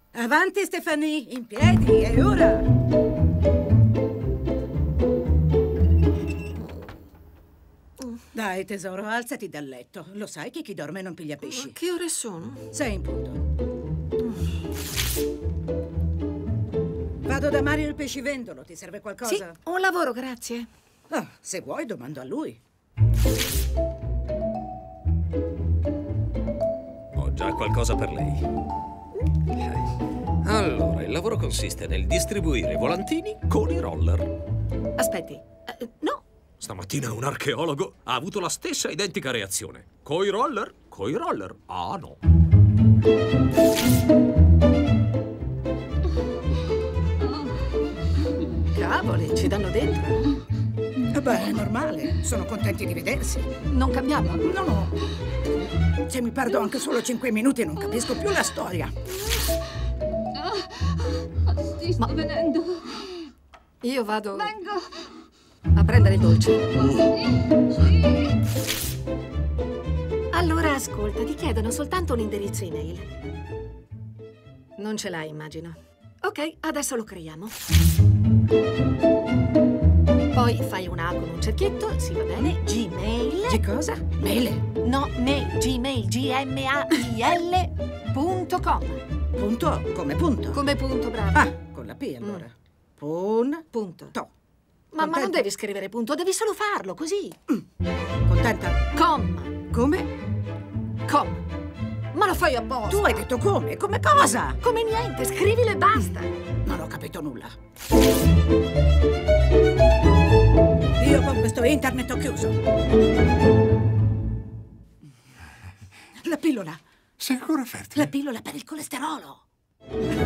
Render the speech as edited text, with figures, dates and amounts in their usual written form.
Avanti, Stephanie, in piedi, e ora! Dai, tesoro, alzati dal letto. Lo sai che chi dorme non piglia pesci. Ma che ore sono? 6 in punto. Vado da Mario il pescivendolo. Ti serve qualcosa? Sì, un lavoro, grazie. Ah, se vuoi, domando a lui. Ho già qualcosa per lei. Allora, il lavoro consiste nel distribuire volantini con i roller. Aspetti, no. Stamattina un archeologo ha avuto la stessa identica reazione. Coi roller? Coi roller. Ah, no. Cavoli, ci danno dentro. Beh, è normale. Sono contenti di vedersi. Non cambiamo? No. Se mi perdo anche solo 5 minuti non capisco più la storia. Sì, sto venendo. Io vado Vengo. a prendere il dolce. Sì. Allora, ascolta, ti chiedono soltanto un indirizzo email. Non ce l'hai, immagino. Ok, adesso lo creiamo. Poi fai una A con un cerchietto, sì, va bene. Gmail. Che cosa? Mele? No, mail. Gmail. gmail.com. Punto come punto? Come punto, bravo. Ah, con la P allora. Punto. Ma non Contenta? devi scrivere punto, devi solo farlo, così. Contenta? Com. Come? Com. Ma lo fai apposta. Tu hai detto come? Come cosa? Come niente, scrivilo e basta. Non ho capito nulla. Io con questo internet ho chiuso. La pillola. Sei ancora fertile? La pillola per il colesterolo.